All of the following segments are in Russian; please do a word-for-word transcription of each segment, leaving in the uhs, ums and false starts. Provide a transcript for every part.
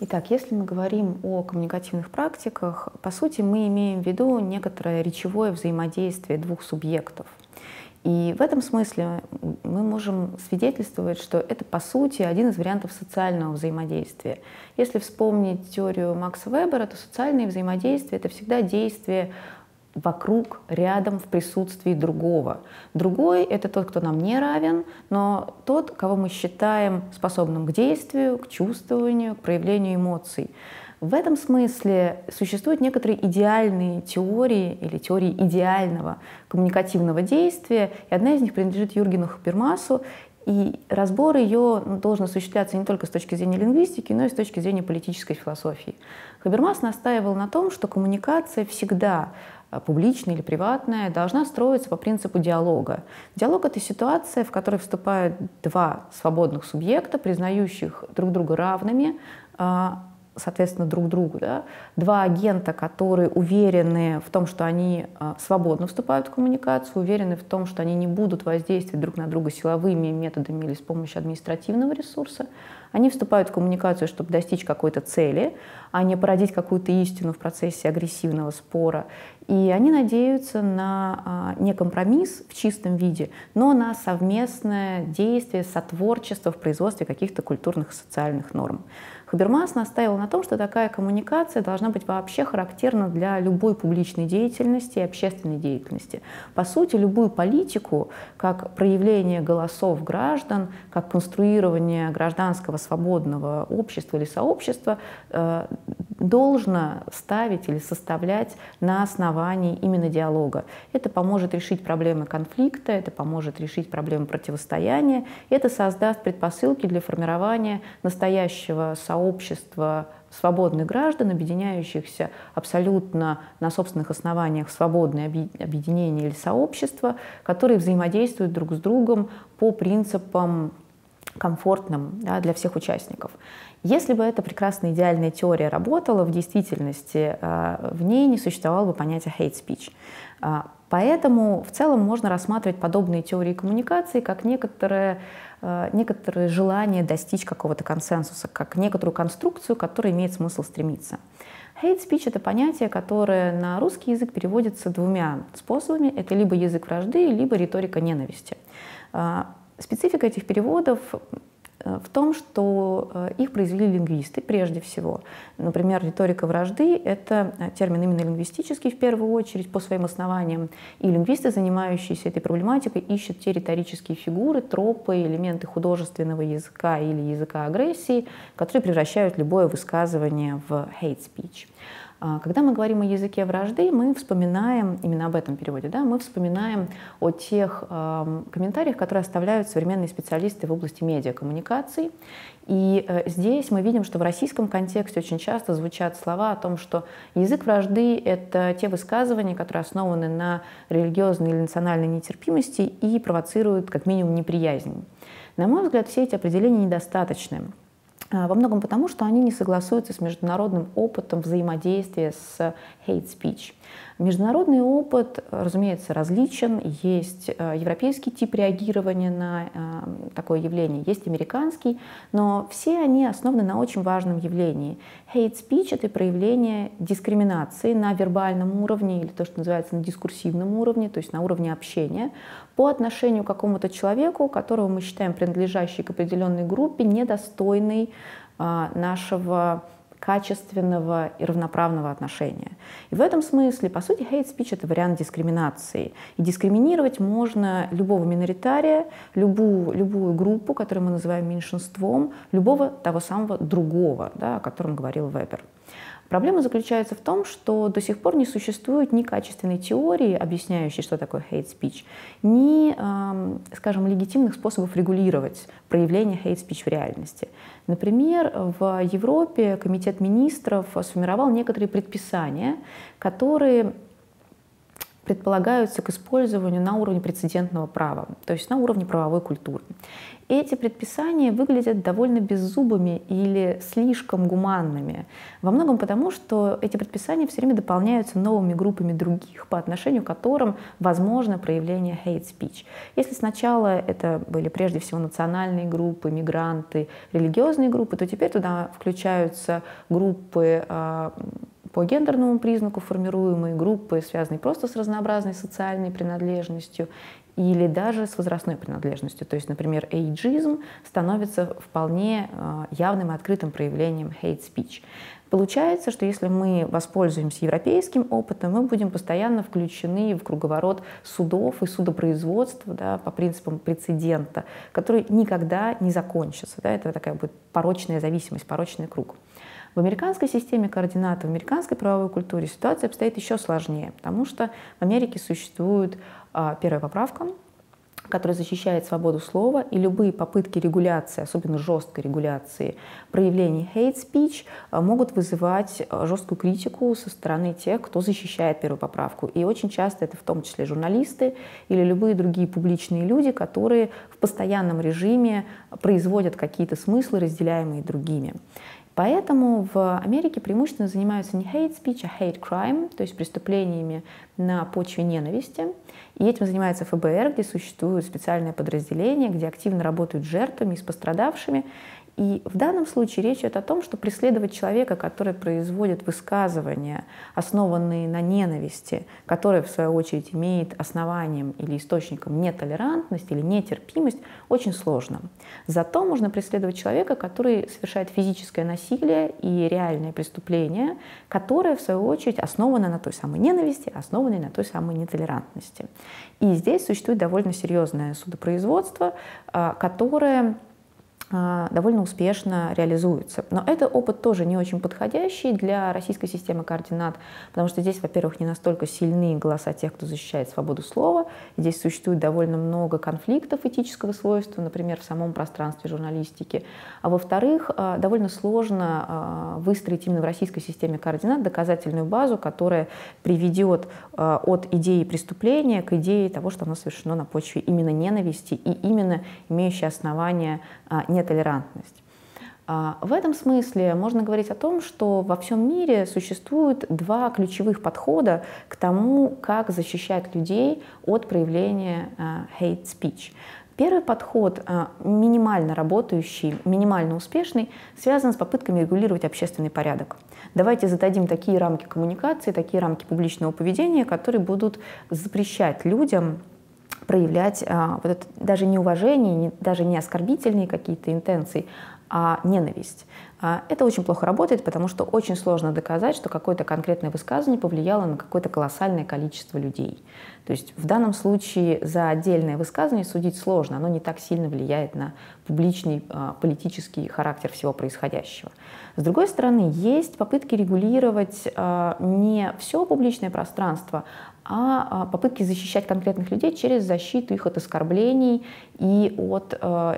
Итак, если мы говорим о коммуникативных практиках, по сути, мы имеем в виду некоторое речевое взаимодействие двух субъектов. И в этом смысле мы можем свидетельствовать, что это, по сути, один из вариантов социального взаимодействия. Если вспомнить теорию Макса Вебера, то социальное взаимодействие — это всегда действие вокруг, рядом, в присутствии другого. Другой — это тот, кто нам не равен, но тот, кого мы считаем способным к действию, к чувствованию, к проявлению эмоций. В этом смысле существуют некоторые идеальные теории или теории идеального коммуникативного действия, и одна из них принадлежит Юргену Хабермасу, и разбор ее ну, должен осуществляться не только с точки зрения лингвистики, но и с точки зрения политической философии. Хабермас настаивал на том, что коммуникация всегда, публичная или приватная, должна строиться по принципу диалога. Диалог — это ситуация, в которой вступают два свободных субъекта, признающих друг друга равными, соответственно, друг другу. Да? Два агента, которые уверены в том, что они э, свободно вступают в коммуникацию, уверены в том, что они не будут воздействовать друг на друга силовыми методами или с помощью административного ресурса. Они вступают в коммуникацию, чтобы достичь какой-то цели, а не породить какую-то истину в процессе агрессивного спора. И они надеются на э, не компромисс в чистом виде, но на совместное действие, сотворчество в производстве каких-то культурных и социальных норм. Хабермас настаивал на том, что такая коммуникация должна быть вообще характерна для любой публичной деятельности и общественной деятельности. По сути, любую политику, как проявление голосов граждан, как конструирование гражданского свободного общества или сообщества, э, должно ставить или составлять на основании именно диалога. Это поможет решить проблемы конфликта, это поможет решить проблемы противостояния, это создаст предпосылки для формирования настоящего сообщества, общество свободных граждан, объединяющихся абсолютно на собственных основаниях в свободные объединения или сообщества, которые взаимодействуют друг с другом по принципам комфортным, да, для всех участников. Если бы эта прекрасная идеальная теория работала, в действительности в ней не существовало бы понятия hate speech. Поэтому в целом можно рассматривать подобные теории коммуникации как некоторое, некоторое желание достичь какого-то консенсуса, как некоторую конструкцию, к которой имеет смысл стремиться. Hate speech — это понятие, которое на русский язык переводится двумя способами. Это либо язык вражды, либо риторика ненависти. Специфика этих переводов в том, что их произвели лингвисты прежде всего. Например, риторика вражды — это термин именно лингвистический в первую очередь по своим основаниям. И лингвисты, занимающиеся этой проблематикой, ищут те риторические фигуры, тропы, элементы художественного языка или языка агрессии, которые превращают любое высказывание в hate speech. Когда мы говорим о языке вражды, мы вспоминаем, именно об этом переводе, да, мы вспоминаем о тех э, комментариях, которые оставляют современные специалисты в области медиакоммуникаций. И э, здесь мы видим, что в российском контексте очень часто звучат слова о том, что язык вражды — это те высказывания, которые основаны на религиозной или национальной нетерпимости и провоцируют как минимум неприязнь. На мой взгляд, все эти определения недостаточны. Во многом потому, что они не согласуются с международным опытом взаимодействия с hate speech. Международный опыт, разумеется, различен. Есть европейский тип реагирования на такое явление, есть американский, но все они основаны на очень важном явлении. Hate speech — это проявление дискриминации на вербальном уровне или то, что называется на дискурсивном уровне, то есть на уровне общения, по отношению к какому-то человеку, которого мы считаем принадлежащим к определенной группе, недостойной нашего качественного и равноправного отношения. И в этом смысле, по сути, hate speech — это вариант дискриминации. И дискриминировать можно любого миноритария, любую, любую группу, которую мы называем меньшинством, любого того самого другого, да, о котором говорил Вебер. Проблема заключается в том, что до сих пор не существует ни качественной теории, объясняющей, что такое hate speech, ни, скажем, легитимных способов регулировать проявление hate speech в реальности. Например, в Европе Комитет министров сформировал некоторые предписания, которые предполагаются к использованию на уровне прецедентного права, то есть на уровне правовой культуры. Эти предписания выглядят довольно беззубыми или слишком гуманными. Во многом потому, что эти предписания все время дополняются новыми группами других, по отношению к которым возможно проявление hate speech. Если сначала это были прежде всего национальные группы, мигранты, религиозные группы, то теперь туда включаются группы по гендерному признаку формируемые, группы, связанные просто с разнообразной социальной принадлежностью, или даже с возрастной принадлежностью. То есть, например, эйджизм становится вполне явным и открытым проявлением hate speech. Получается, что если мы воспользуемся европейским опытом, мы будем постоянно включены в круговорот судов и судопроизводства, да, по принципам прецедента, который никогда не закончится. Да, это такая будет порочная зависимость, порочный круг. В американской системе координат, в американской правовой культуре ситуация обстоит еще сложнее, потому что в Америке существует а, первая поправка, которая защищает свободу слова, и любые попытки регуляции, особенно жесткой регуляции проявлений hate speech, могут вызывать жесткую критику со стороны тех, кто защищает первую поправку. И очень часто это в том числе журналисты или любые другие публичные люди, которые в постоянном режиме производят какие-то смыслы, разделяемые другими. Поэтому в Америке преимущественно занимаются не hate speech, а hate crime, то есть преступлениями на почве ненависти. И этим занимается эф бэ эр, где существует специальное подразделение, где активно работают с жертвами и с пострадавшими. И в данном случае речь идет о том, что преследовать человека, который производит высказывания, основанные на ненависти, которое в свою очередь имеет основанием или источником нетолерантность или нетерпимость, очень сложно. Зато можно преследовать человека, который совершает физическое насилие и реальное преступление, которое в свою очередь основано на той самой ненависти, основанной на той самой нетолерантности. И здесь существует довольно серьезное судопроизводство, которое довольно успешно реализуется. Но это опыт тоже не очень подходящий для российской системы координат, потому что здесь, во-первых, не настолько сильны голоса тех, кто защищает свободу слова. Здесь существует довольно много конфликтов этического свойства, например, в самом пространстве журналистики. А во-вторых, довольно сложно выстроить именно в российской системе координат доказательную базу, которая приведет от идеи преступления к идее того, что оно совершено на почве именно ненависти и именно имеющее основание нетолерантность. В этом смысле можно говорить о том, что во всем мире существует два ключевых подхода к тому, как защищать людей от проявления hate speech. Первый подход, минимально работающий, минимально успешный, связан с попытками регулировать общественный порядок. Давайте зададим такие рамки коммуникации, такие рамки публичного поведения, которые будут запрещать людям проявлять а, вот это, даже не уважение, не, даже не оскорбительные какие-то интенции, а ненависть. А, это очень плохо работает, потому что очень сложно доказать, что какое-то конкретное высказывание повлияло на какое-то колоссальное количество людей. То есть в данном случае за отдельное высказывание судить сложно, оно не так сильно влияет на публичный а, политический характер всего происходящего. С другой стороны, есть попытки регулировать а, не все публичное пространство, а попытки защищать конкретных людей через защиту их от оскорблений и от э,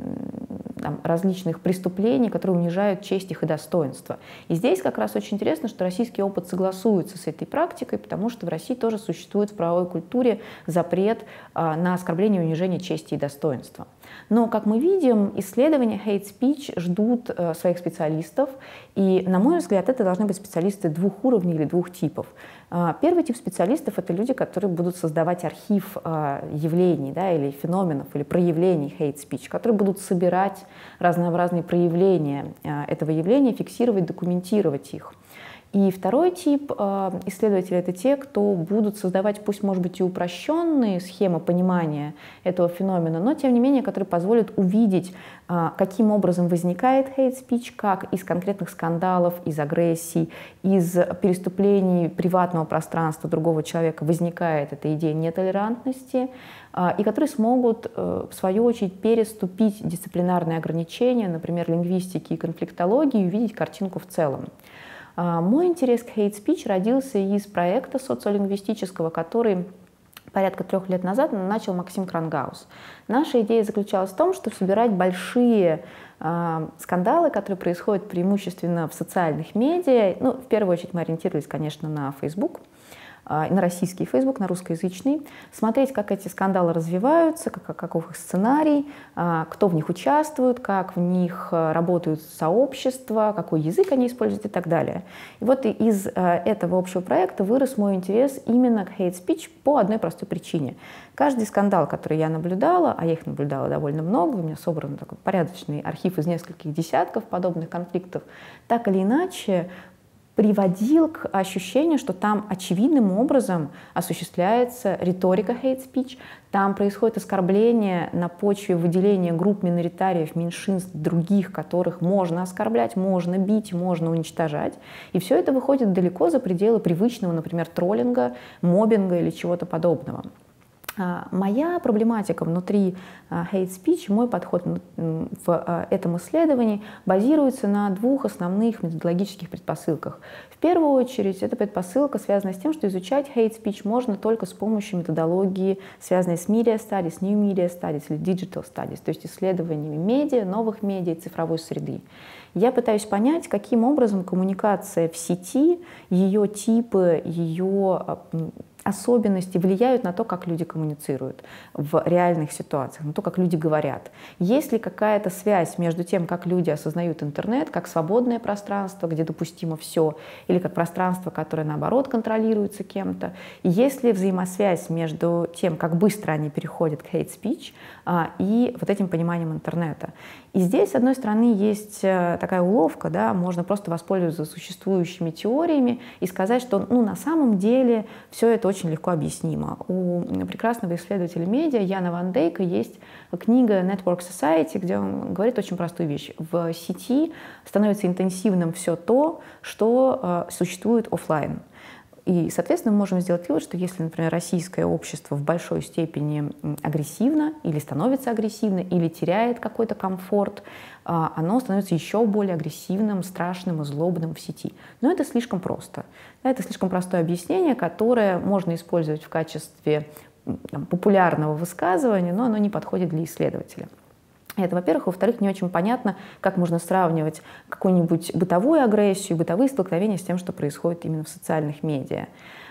там, различных преступлений, которые унижают честь их и достоинство. И здесь как раз очень интересно, что российский опыт согласуется с этой практикой, потому что в России тоже существует в правовой культуре запрет э, на оскорбление и унижение чести и достоинства. Но, как мы видим, исследования hate speech ждут э, своих специалистов, и, на мой взгляд, это должны быть специалисты двух уровней или двух типов. Первый тип специалистов — это люди, которые будут создавать архив явлений, да, или феноменов, или проявлений hate speech, которые будут собирать разнообразные проявления этого явления, фиксировать, документировать их. И второй тип исследователей — это те, кто будут создавать, пусть, может быть, и упрощенные схемы понимания этого феномена, но, тем не менее, которые позволят увидеть, каким образом возникает hate speech, как из конкретных скандалов, из агрессий, из переступлений приватного пространства другого человека возникает эта идея нетолерантности, и которые смогут, в свою очередь, переступить дисциплинарные ограничения, например, лингвистики и конфликтологии, и увидеть картинку в целом. Мой интерес к hate speech родился из проекта социолингвистического, который порядка трех лет назад начал Максим Крангаус. Наша идея заключалась в том, чтобы собирать большие э, скандалы, которые происходят преимущественно в социальных медиа. Ну, в первую очередь мы ориентировались, конечно, на Facebook. на российский Facebook, на русскоязычный, смотреть, как эти скандалы развиваются, как, каков их сценарий, кто в них участвует, как в них работают сообщества, какой язык они используют и так далее. И вот из этого общего проекта вырос мой интерес именно к hate speech по одной простой причине. Каждый скандал, который я наблюдала, а я их наблюдала довольно много, у меня собран такой порядочный архив из нескольких десятков подобных конфликтов, так или иначе приводил к ощущению, что там очевидным образом осуществляется риторика hate speech, там происходит оскорбление на почве выделения групп миноритариев, меньшинств, других, которых можно оскорблять, можно бить, можно уничтожать. И все это выходит далеко за пределы привычного, например, троллинга, моббинга или чего-то подобного. Моя проблематика внутри hate speech, мой подход в этом исследовании базируется на двух основных методологических предпосылках. В первую очередь, эта предпосылка связана с тем, что изучать hate speech можно только с помощью методологии, связанной с media studies, new media studies или digital studies, то есть исследованиями медиа, новых медиа и цифровой среды. Я пытаюсь понять, каким образом коммуникация в сети, ее типы, ее особенности влияют на то, как люди коммуницируют в реальных ситуациях, на то, как люди говорят. Есть ли какая-то связь между тем, как люди осознают интернет, как свободное пространство, где допустимо все, или как пространство, которое, наоборот, контролируется кем-то? И есть ли взаимосвязь между тем, как быстро они переходят к hate speech, и вот этим пониманием интернета? И здесь, с одной стороны, есть такая уловка, да, можно просто воспользоваться существующими теориями и сказать, что ну, на самом деле все это очень легко объяснимо. У прекрасного исследователя медиа Яна Ван Дейка есть книга Network Society, где он говорит очень простую вещь. В сети становится интенсивным все то, что э, существует офлайн. И, соответственно, мы можем сделать вывод, что если, например, российское общество в большой степени агрессивно или становится агрессивно, или теряет какой-то комфорт, оно становится еще более агрессивным, страшным и злобным в сети. Но это слишком просто. Это слишком простое объяснение, которое можно использовать в качестве там, популярного высказывания, но оно не подходит для исследователя. Это, во-первых. Во-вторых, не очень понятно, как можно сравнивать какую-нибудь бытовую агрессию, бытовые столкновения с тем, что происходит именно в социальных медиа.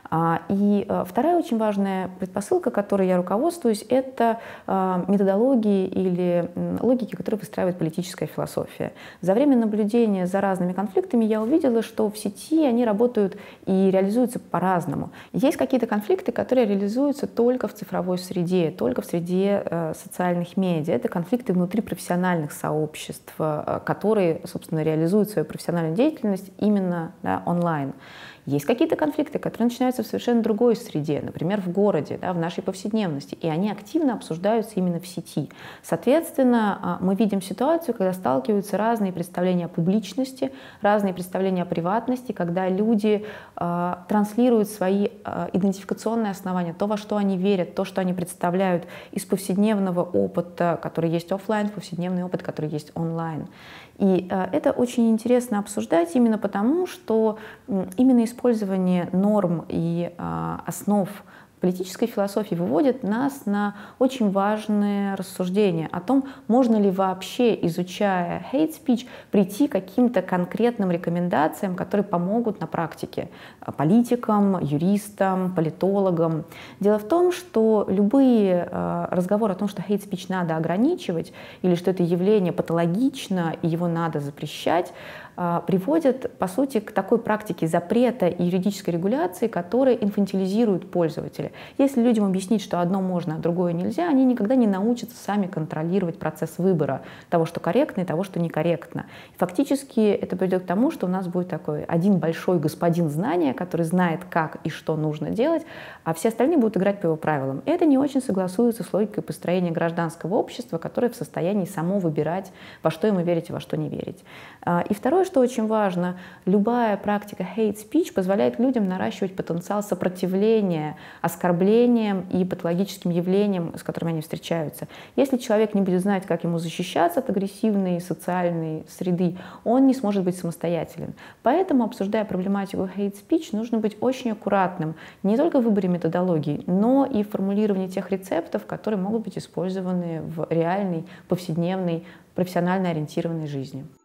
И вторая очень важная предпосылка, которой я руководствуюсь, это методологии или логики, которые выстраивает политическая философия. За время наблюдения за разными конфликтами я увидела, что в сети они работают и реализуются по-разному. Есть какие-то конфликты, которые реализуются только в цифровой среде, только в среде социальных медиа. Это конфликты внутри профессиональных сообществ, которые, собственно, реализуют свою профессиональную деятельность именно, да, онлайн. Есть какие-то конфликты, которые начинаются в совершенно другой среде, например, в городе, да, в нашей повседневности, и они активно обсуждаются именно в сети. Соответственно, мы видим ситуацию, когда сталкиваются разные представления о публичности, разные представления о приватности, когда люди э, транслируют свои э, идентификационные основания, то, во что они верят, то, что они представляют из повседневного опыта, который есть офлайн, в повседневный опыт, который есть онлайн. И э, это очень интересно обсуждать именно потому, что э, именно использование норм и э, основ политической философии выводит нас на очень важное рассуждение о том, можно ли вообще, изучая hate speech, прийти к каким-то конкретным рекомендациям, которые помогут на практике политикам, юристам, политологам. Дело в том, что любые э, разговоры о том, что hate speech надо ограничивать, или что это явление патологично и его надо запрещать, приводят, по сути, к такой практике запрета и юридической регуляции, которая инфантилизирует пользователя. Если людям объяснить, что одно можно, а другое нельзя, они никогда не научатся сами контролировать процесс выбора того, что корректно, и того, что некорректно. И фактически это приведет к тому, что у нас будет такой один большой господин знания, который знает, как и что нужно делать, а все остальные будут играть по его правилам. Это не очень согласуется с логикой построения гражданского общества, которое в состоянии само выбирать, во что ему верить и во что не верить. И второе, что очень важно, любая практика hate speech позволяет людям наращивать потенциал сопротивления оскорблениям и патологическим явлениям, с которыми они встречаются. Если человек не будет знать, как ему защищаться от агрессивной социальной среды, он не сможет быть самостоятелен. Поэтому, обсуждая проблематику hate speech, нужно быть очень аккуратным не только в выборе методологии, но и в формулировании тех рецептов, которые могут быть использованы в реальной, повседневной, профессионально ориентированной жизни.